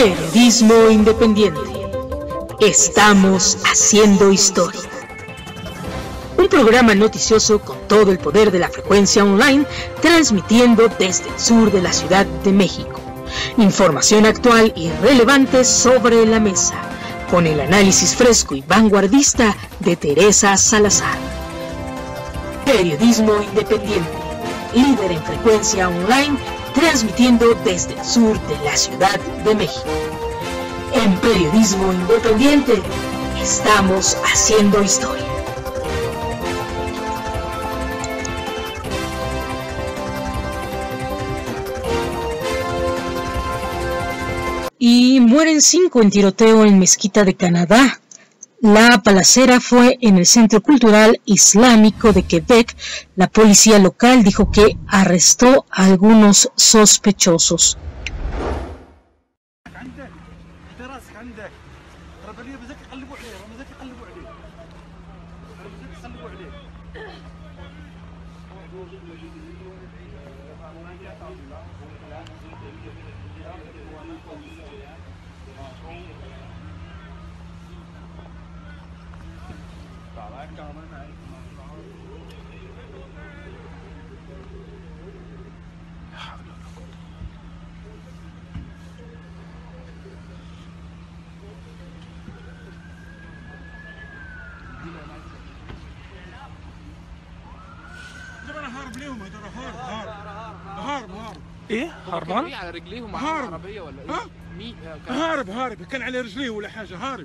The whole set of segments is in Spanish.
Periodismo independiente. Estamos haciendo historia. Un programa noticioso con todo el poder de la frecuencia online, transmitiendo desde el sur de la Ciudad de México. Información actual y relevante sobre la mesa, con el análisis fresco y vanguardista de Teresa Salazar. Periodismo independiente, líder en frecuencia online, transmitiendo desde el sur de la Ciudad de México. En Periodismo Independiente, estamos haciendo historia. Y mueren 5 en tiroteo en Mezquita de Canadá. La balacera fue en el Centro Cultural Islámico de Quebec. La policía local dijo que arrestó a algunos sospechosos. ايه هربان؟ على رجليه ومعاه عربيه ولا ايه؟ هارب كان على رجليه ولا حاجه هارب.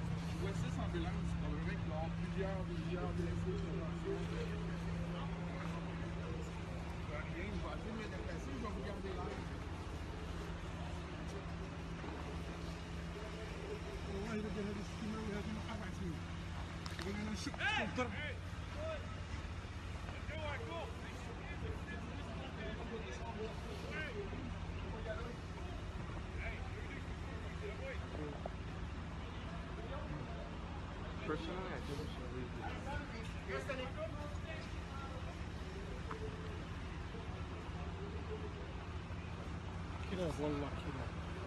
كده والله كده.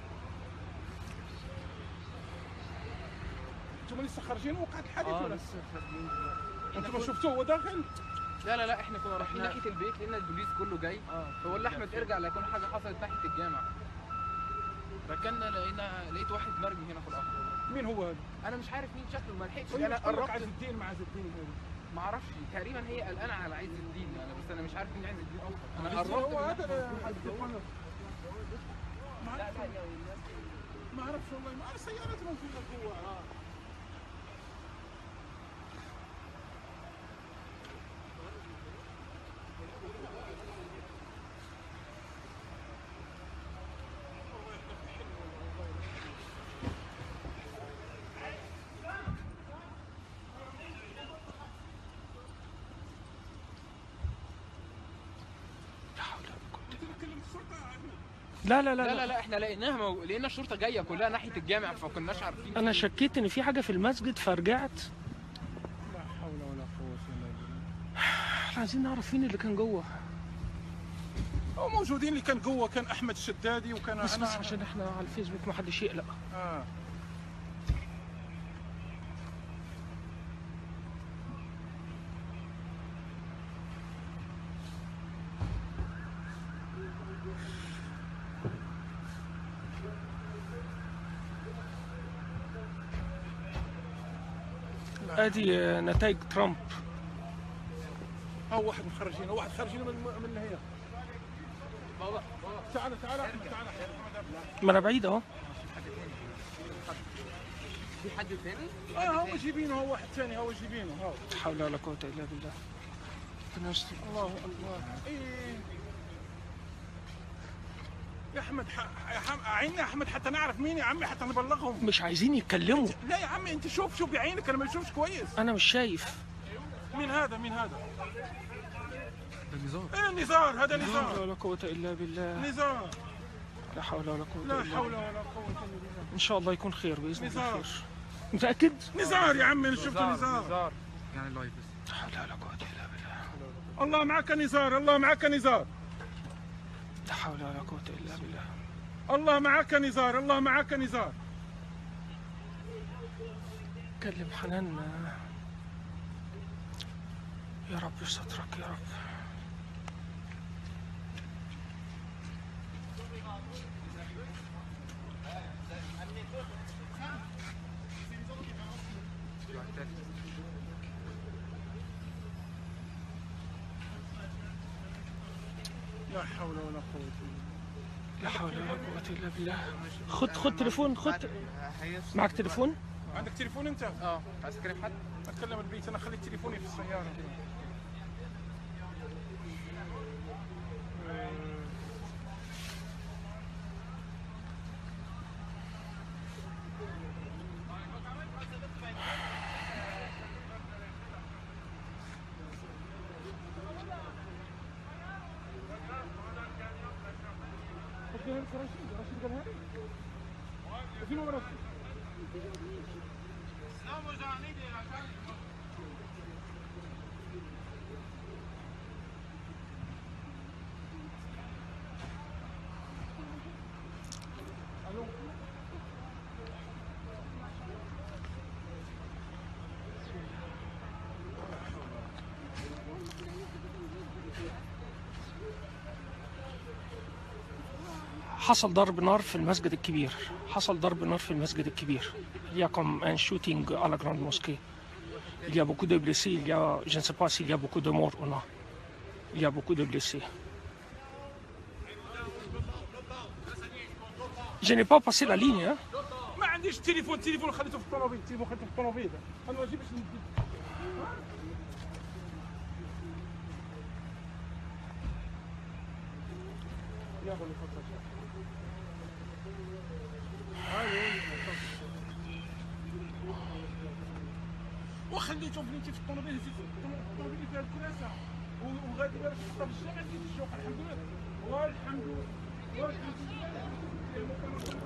انتم لسه خارجين وقعت الحادث ولا؟ لسه خارجين. انتم ما شفتوه هو داخل؟ لا احنا كنا رايحين ناحيه البيت لان البوليس كله جاي. فقول لاحمد ارجع لا يكون حاجه حصلت ناحيه الجامع. ركننا لقيت واحد مرمي هنا في الارض. مين هو هذا؟ انا مش عارف مين شكله، ما لحقتش. انا قربت عز الدين مع عز الدين. ما اعرفش، تقريبا هي قلقانه على عز الدين انا، بس انا مش عارف مين عز الدين اصلا. انا قربت. هو هذا ما اعرفش والله، ما اعرف سيارتهم فيها جوا. لا احنا لقيناها لقينا الشرطه جايه كلها ناحيه الجامع، فكناش عارفين. انا شكيت ان في حاجه في المسجد فرجعت. لا حول ولا قوه الا بالله. احنا عايزين نعرف مين اللي كان جوه. هو موجودين اللي كان جوه، كان احمد الشدادي وكان بس عشان احنا على الفيسبوك ما حدش يقلق. ادي نتائج ترامب. واحد خارجين من هنا. بابا تعال احمد تعال. ما انا بعيد اهو. في حد ثاني؟ هو جايبينه، هو واحد ثاني هو جايبينه. لا حول ولا قوه الا بالله. الله يا احمد عيني يا احمد حتى نعرف مين يا عمي، حتى نبلغهم. مش عايزين يتكلموا. لا يا عمي انت شوف بعينك، انا ما بشوفش كويس. انا مش شايف. مين هذا؟ ده نزار. نزار، هذا نزار. لا حول ولا قوه الا بالله. نزار. لا حول ولا قوه الا بالله. لا حول ولا قوه الا بالله. ان شاء الله يكون خير باذن الله. نزار. متاكد؟ نزار يا عمي، انا شفت نزار. يعني لايف بس. لا حول ولا قوه الا بالله. الله معك نزار، الله معك نزار. لا حول ولا قوة إلا بالله. الله معك نزار، الله معك نزار. كلم حنان يا رب يسترك يا رب. لا حول ولا قوة لا حول ولا قوة إلا بالله. خد تليفون، خد معك تليفون؟ عندك تليفون انت؟ عايز تكلم حد؟ اتكلم البيت، انا خليت تليفوني في السيارة. رشيد قالها لي؟ فين هو رشيد؟ حصل ضرب نار في المسجد الكبير، حصل ضرب نار في المسجد الكبير. Il y a comme un shooting à la grande mosquée. Il y a beaucoup de blessés, il y a, je ne sais pas s'il y a beaucoup de morts ou non. Il y a beaucoup de blessés. Je n'ai pas passé la ligne, hein. ما عنديش تليفون خليته في الطوموبيل، خليته في الطوموبيل. انا نجيب باش يا ابو الفضل. وخليته بنيتي في الطوموبيل، الطوموبيل فيها الكراسه وغادي باش تحطها في الجامع ديال الشوق. الحمد لله والحمد لله والحمد لله.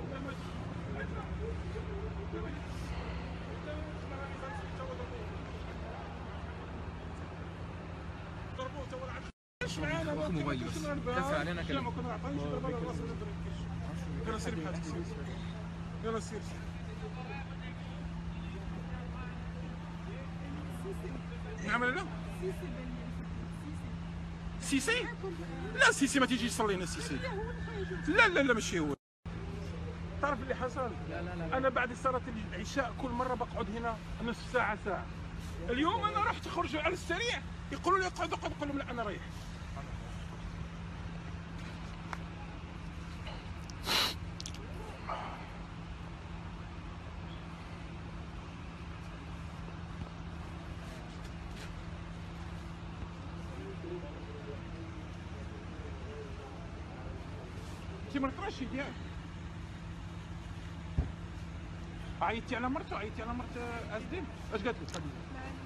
واخد موبايلي بس كسر علينا كلام. يلا سير بحالك، يلا سير. نعم ولا لا؟ سيسي؟ لا سيسي ما تيجي يصلي لنا سيسي. لا لا لا ماشي هو. تعرف اللي حصل؟ لا. انا بعد صلاه العشاء كل مره بقعد هنا نصف ساعه ساعه. اليوم انا رحت خرج على السريع، يقولوا لي اقعد اقعد، اقول لهم لا انا رايح. انت ما تقراش ياك؟ عيطتي على مرته، عيطتي على مرت ازدين؟ اش قالت لك خديجه؟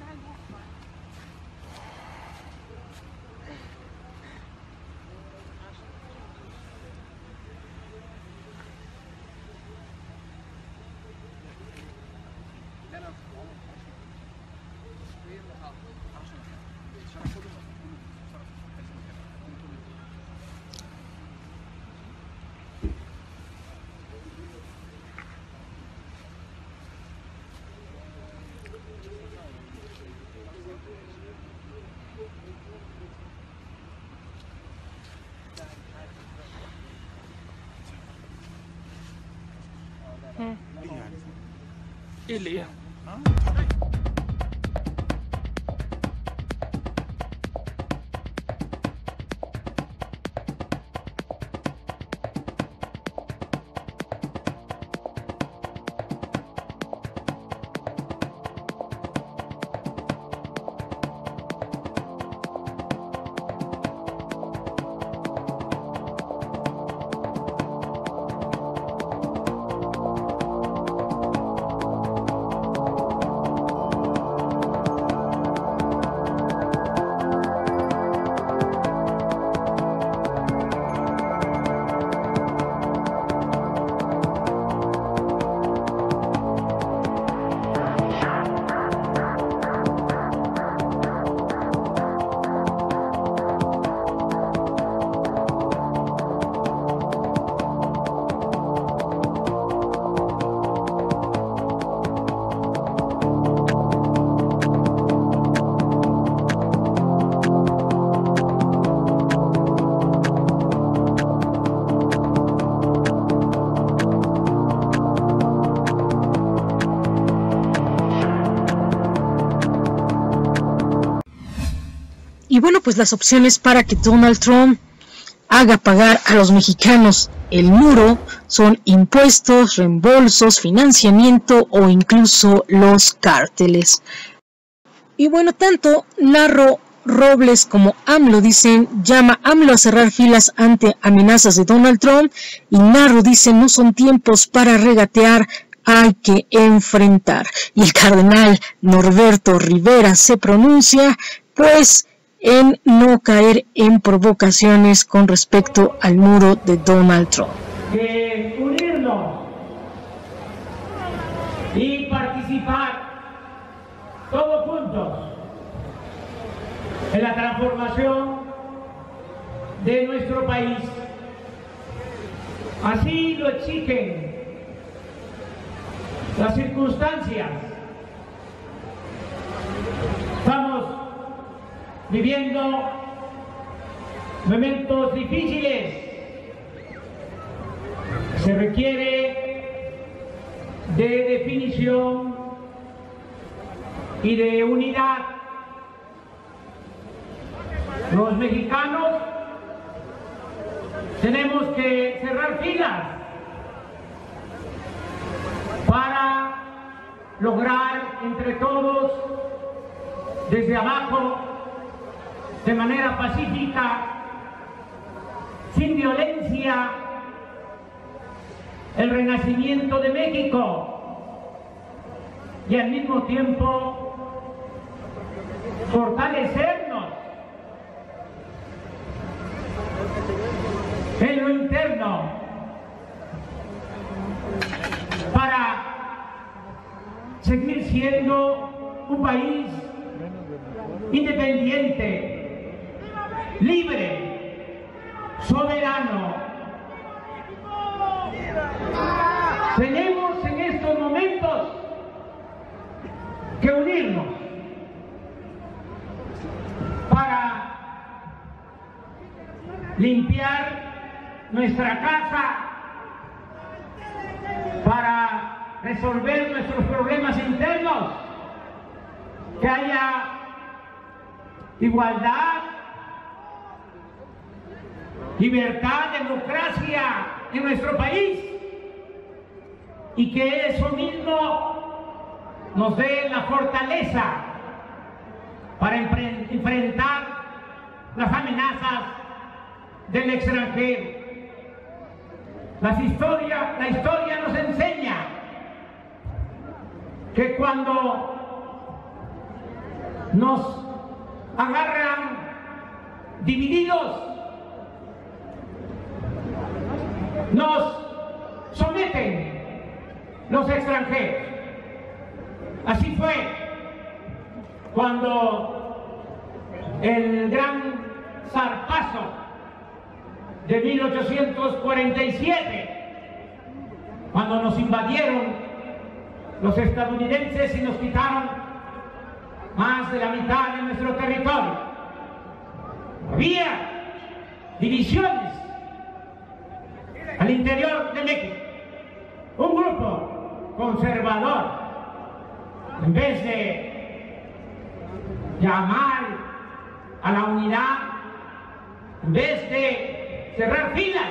ايه اللي ايه؟ Y bueno, pues las opciones para que Donald Trump haga pagar a los mexicanos el muro son impuestos, reembolsos, financiamiento o incluso los cárteles. Y bueno, tanto Narro Robles como AMLO dicen, llama AMLO a cerrar filas ante amenazas de Donald Trump, y Narro dice, no son tiempos para regatear, hay que enfrentar. Y el cardenal Norberto Rivera se pronuncia, pues, en no caer en provocaciones con respecto al muro de Donald Trump. Que unirnos y participar todos juntos en la transformación de nuestro país. Así lo exigen las circunstancias. Estamos viviendo momentos difíciles. Se requiere de definición y de unidad. Los mexicanos tenemos que cerrar filas para lograr entre todos, desde abajo, de manera pacífica, sin violencia, el renacimiento de México, y al mismo tiempo fortalecernos en lo interno para seguir siendo un país independiente, libre, soberano. Tenemos en estos momentos que unirnos para limpiar nuestra casa, para resolver nuestros problemas internos, que haya igualdad, libertad, democracia en nuestro país, y que eso mismo nos dé la fortaleza para enfrentar las amenazas del extranjero. La historia nos enseña que cuando nos agarran divididos, nos someten los extranjeros. Así fue cuando el gran zarpazo de 1847, cuando nos invadieron los estadounidenses y nos quitaron más de la mitad de nuestro territorio. Había divisiones al interior de México. Un grupo conservador, en vez de llamar a la unidad, en vez de cerrar filas,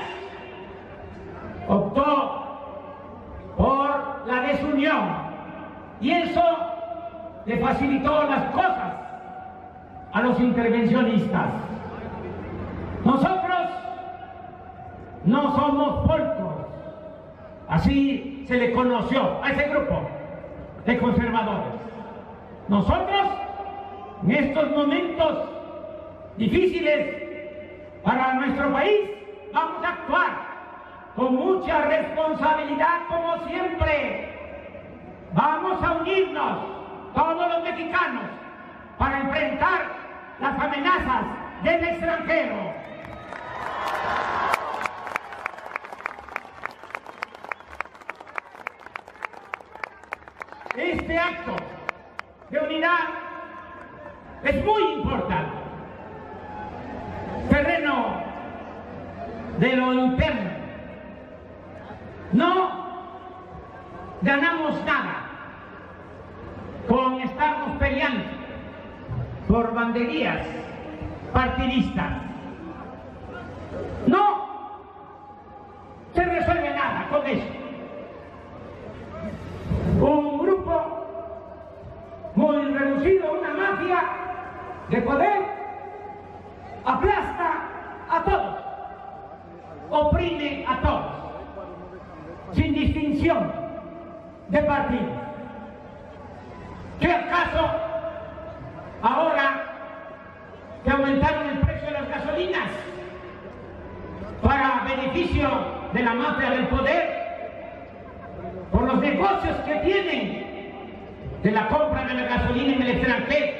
optó por la desunión, y eso le facilitó las cosas a los intervencionistas. Nosotros no somos polcos, así se le conoció a ese grupo de conservadores. Nosotros, en estos momentos difíciles para nuestro país, vamos a actuar con mucha responsabilidad, como siempre. Vamos a unirnos, todos los mexicanos, para enfrentar las amenazas del extranjero. Este acto de unidad es muy importante. Terreno de lo interno. No ganamos nada con estarnos peleando por banderías partidistas. No se resuelve nada con eso. Un grupo muy reducido, una mafia de poder, aplasta a todos, oprime a todos, sin distinción de partido. ¿Qué acaso ahora que aumentaron el precio de las gasolinas para beneficio de la mafia del poder, por los negocios que tienen de la compra de la gasolina en el extranjero,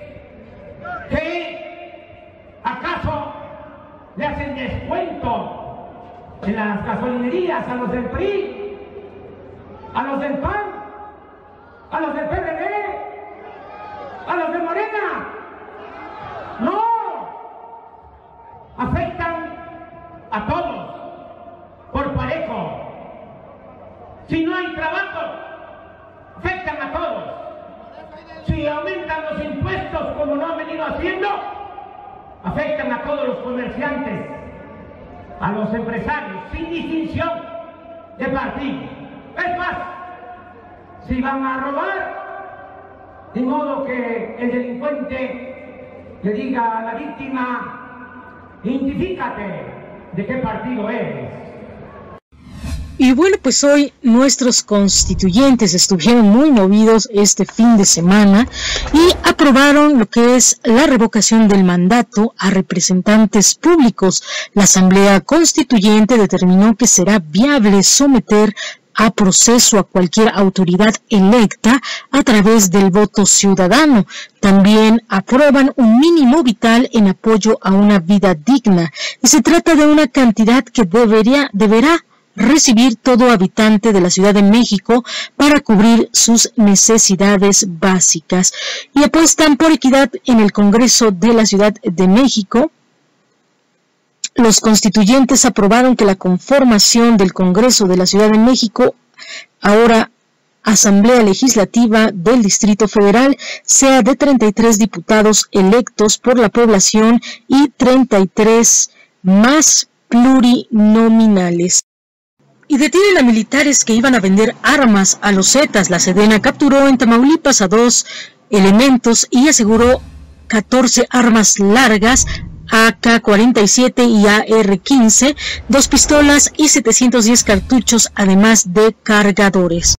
que acaso le hacen descuento en las gasolinerías a los del PRI, a los del PAN, a los del PRD, a los de Morena? No, afectan a todos por parejo. Si no hay trabajo, afectan a todos. Si aumentan los impuestos como no han venido haciendo, afectan a todos los comerciantes, a los empresarios, sin distinción de partido. Es más, si van a robar, de modo que el delincuente le diga a la víctima: identifícate de qué partido eres. Y bueno, pues hoy nuestros constituyentes estuvieron muy movidos este fin de semana y aprobaron lo que es la revocación del mandato a representantes públicos. La Asamblea Constituyente determinó que será viable someter a proceso a cualquier autoridad electa a través del voto ciudadano. También aprueban un mínimo vital en apoyo a una vida digna. Y se trata de una cantidad que deberá recibir todo habitante de la Ciudad de México para cubrir sus necesidades básicas. Y apuestan por equidad en el Congreso de la Ciudad de México. Los constituyentes aprobaron que la conformación del Congreso de la Ciudad de México, ahora Asamblea Legislativa del Distrito Federal, sea de 33 diputados electos por la población y 33 más plurinominales. Y detienen a militares que iban a vender armas a los Zetas. La Sedena capturó en Tamaulipas a 2 elementos y aseguró 14 armas largas, AK-47 y AR-15, 2 pistolas y 710 cartuchos, además de cargadores.